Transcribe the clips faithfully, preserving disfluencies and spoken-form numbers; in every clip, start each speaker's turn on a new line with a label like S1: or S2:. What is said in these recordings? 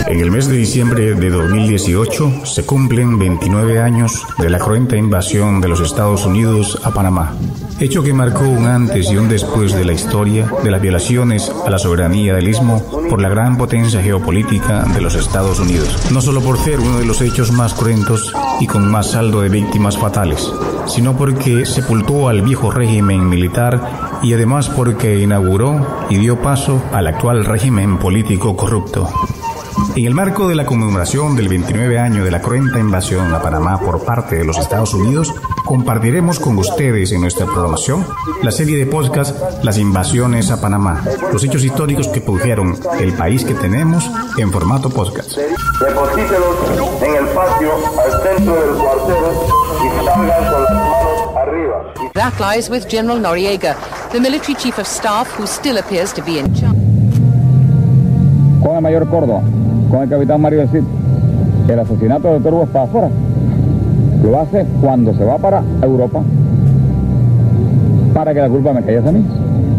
S1: En el mes de diciembre de dos mil dieciocho se cumplen veintinueve años de la cruenta invasión de los Estados Unidos a Panamá, hecho que marcó un antes y un después de la historia de las violaciones a la soberanía del Istmo por la gran potencia geopolítica de los Estados Unidos, no solo por ser uno de los hechos más cruentos y con más saldo de víctimas fatales, sino porque sepultó al viejo régimen militar y además porque inauguró y dio paso al actual régimen político corrupto. En el marco de la conmemoración del veintinueve año de la cruenta invasión a Panamá por parte de los Estados Unidos, compartiremos con ustedes en nuestra programación la serie de podcast Las invasiones a Panamá, los hechos históricos que produjeron el país que tenemos en formato podcast.
S2: Deposítelos en el patio al centro del cuartel y salgan con las manos arriba.
S3: That lies with General Noriega, the military chief of staff who still appears to be in charge.
S4: Con el mayor Córdoba, con el capitán Mario del Cid, el asesinato del doctor Hugo Espadafora lo hace cuando se va para Europa para que la culpa me caiga a mí.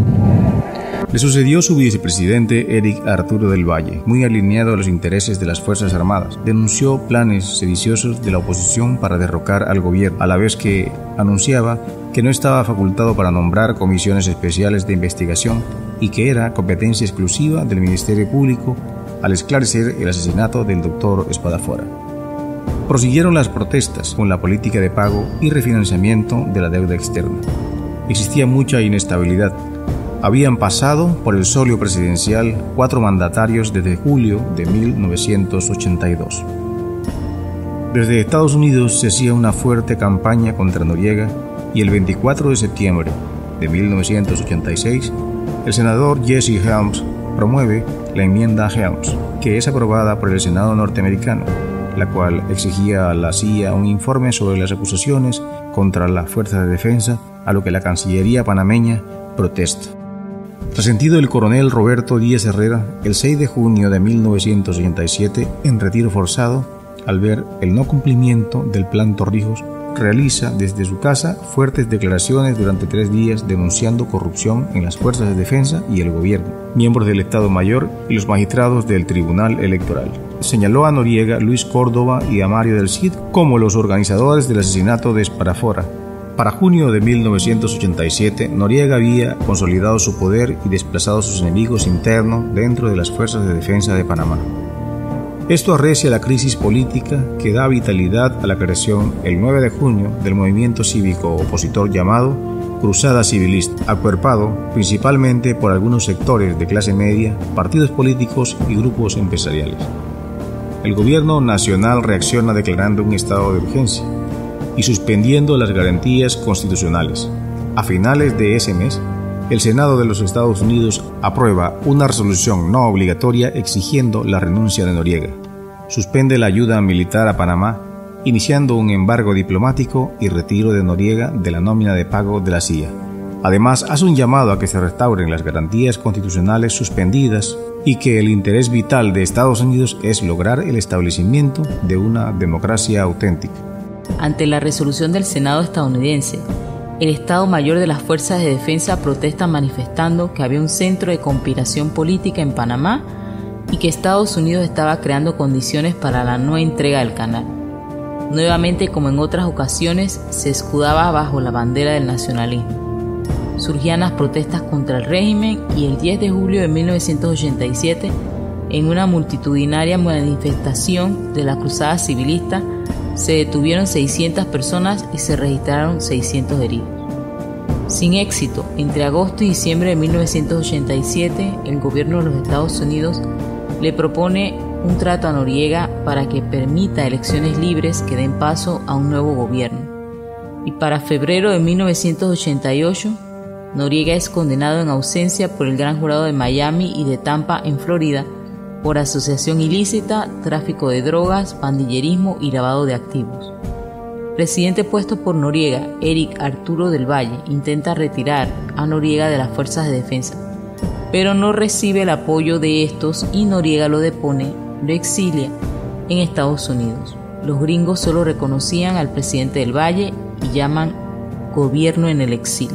S1: Le sucedió su vicepresidente Eric Arturo del Valle, muy alineado a los intereses de las Fuerzas Armadas. Denunció planes sediciosos de la oposición para derrocar al gobierno, a la vez que anunciaba que no estaba facultado para nombrar comisiones especiales de investigación y que era competencia exclusiva del Ministerio Público al esclarecer el asesinato del doctor Espadafora. Prosiguieron las protestas con la política de pago y refinanciamiento de la deuda externa. Existía mucha inestabilidad. Habían pasado por el solio presidencial cuatro mandatarios desde julio de mil novecientos ochenta y dos. Desde Estados Unidos se hacía una fuerte campaña contra Noriega y el veinticuatro de septiembre de mil novecientos ochenta y seis, el senador Jesse Helms promueve la enmienda Helms, que es aprobada por el Senado norteamericano, la cual exigía a la C I A un informe sobre las acusaciones contra las fuerzas de defensa, a lo que la Cancillería panameña protesta. Resentido el coronel Roberto Díaz Herrera, el seis de junio de mil novecientos ochenta y siete, en retiro forzado, al ver el no cumplimiento del Plan Torrijos, realiza desde su casa fuertes declaraciones durante tres días denunciando corrupción en las fuerzas de defensa y el gobierno, miembros del Estado Mayor y los magistrados del Tribunal Electoral. Señaló a Noriega, Luis Córdoba y a Mario del Cid como los organizadores del asesinato de Espadafora. Para junio de mil novecientos ochenta y siete, Noriega había consolidado su poder y desplazado a sus enemigos internos dentro de las fuerzas de defensa de Panamá. Esto arrecia la crisis política que da vitalidad a la creación el nueve de junio del movimiento cívico opositor llamado Cruzada Civilista, acuerpado principalmente por algunos sectores de clase media, partidos políticos y grupos empresariales. El gobierno nacional reacciona declarando un estado de urgencia y suspendiendo las garantías constitucionales. A finales de ese mes, el Senado de los Estados Unidos aprueba una resolución no obligatoria exigiendo la renuncia de Noriega. Suspende la ayuda militar a Panamá, iniciando un embargo diplomático y retiro de Noriega de la nómina de pago de la C I A. Además, hace un llamado a que se restauren las garantías constitucionales suspendidas y que el interés vital de Estados Unidos es lograr el establecimiento de una democracia auténtica.
S5: Ante la resolución del Senado estadounidense, el Estado Mayor de las Fuerzas de Defensa protesta manifestando que había un centro de conspiración política en Panamá y que Estados Unidos estaba creando condiciones para la no entrega del canal. Nuevamente, como en otras ocasiones, se escudaba bajo la bandera del nacionalismo. Surgían las protestas contra el régimen y el diez de julio de mil novecientos ochenta y siete, en una multitudinaria manifestación de la Cruzada Civilista, se detuvieron seiscientas personas y se registraron seiscientos heridos. Sin éxito, entre agosto y diciembre de mil novecientos ochenta y siete, el gobierno de los Estados Unidos le propone un trato a Noriega para que permita elecciones libres que den paso a un nuevo gobierno. Y para febrero de mil novecientos ochenta y ocho, Noriega es condenado en ausencia por el Gran Jurado de Miami y de Tampa, en Florida, por asociación ilícita, tráfico de drogas, pandillerismo y lavado de activos. Presidente puesto por Noriega, Eric Arturo del Valle intenta retirar a Noriega de las fuerzas de defensa, pero no recibe el apoyo de estos y Noriega lo depone, lo exilia en Estados Unidos. Los gringos solo reconocían al presidente del Valle y llaman gobierno en el exilio,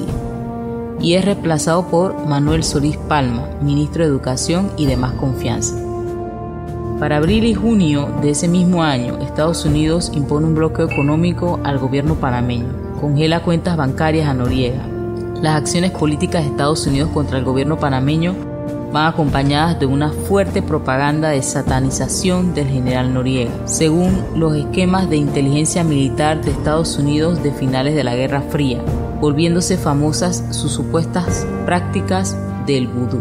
S5: y es reemplazado por Manuel Solís Palma, ministro de Educación y de más confianza. Para abril y junio de ese mismo año, Estados Unidos impone un bloqueo económico al gobierno panameño, congela cuentas bancarias a Noriega. Las acciones políticas de Estados Unidos contra el gobierno panameño van acompañadas de una fuerte propaganda de satanización del general Noriega, según los esquemas de inteligencia militar de Estados Unidos de finales de la Guerra Fría, volviéndose famosas sus supuestas prácticas del vudú.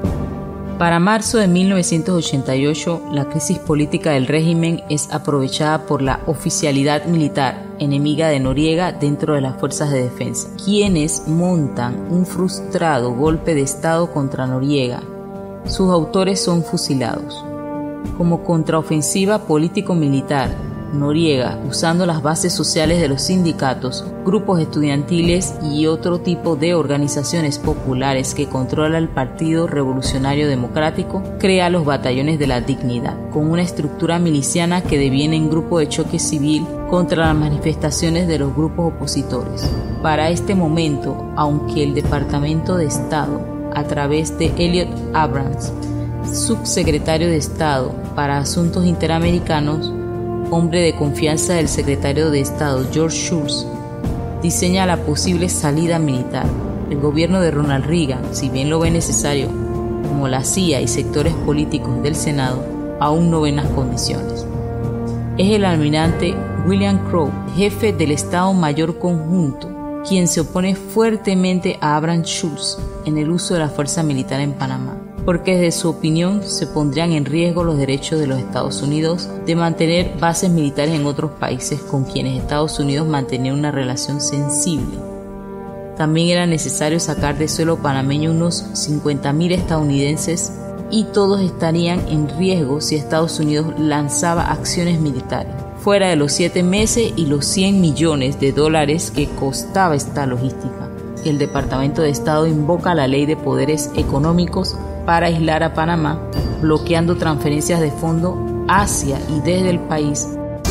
S5: Para marzo de mil novecientos ochenta y ocho, la crisis política del régimen es aprovechada por la oficialidad militar enemiga de Noriega dentro de las fuerzas de defensa, quienes montan un frustrado golpe de Estado contra Noriega. Sus autores son fusilados. Como contraofensiva político-militar, Noriega, usando las bases sociales de los sindicatos, grupos estudiantiles y otro tipo de organizaciones populares que controla el Partido Revolucionario Democrático, crea los batallones de la dignidad, con una estructura miliciana que deviene en grupo de choque civil contra las manifestaciones de los grupos opositores. Para este momento, aunque el Departamento de Estado, a través de Elliot Abrams, subsecretario de Estado para Asuntos Interamericanos, hombre de confianza del secretario de Estado George Shultz, diseña la posible salida militar. El gobierno de Ronald Reagan, si bien lo ve necesario, como la C I A y sectores políticos del Senado, aún no ven las condiciones. Es el almirante William Crowe, jefe del Estado Mayor Conjunto, quien se opone fuertemente a Abraham Shultz en el uso de la fuerza militar en Panamá, porque desde su opinión se pondrían en riesgo los derechos de los Estados Unidos de mantener bases militares en otros países con quienes Estados Unidos mantenía una relación sensible. También era necesario sacar de suelo panameño unos cincuenta mil estadounidenses y todos estarían en riesgo si Estados Unidos lanzaba acciones militares, fuera de los siete meses y los cien millones de dólares que costaba esta logística. El Departamento de Estado invoca la Ley de Poderes Económicos para aislar a Panamá, bloqueando transferencias de fondos hacia y desde el país.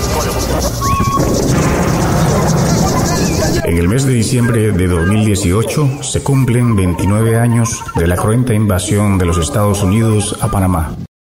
S1: En el mes de diciembre de dos mil dieciocho se cumplen veintinueve años de la cruenta invasión de los Estados Unidos a Panamá.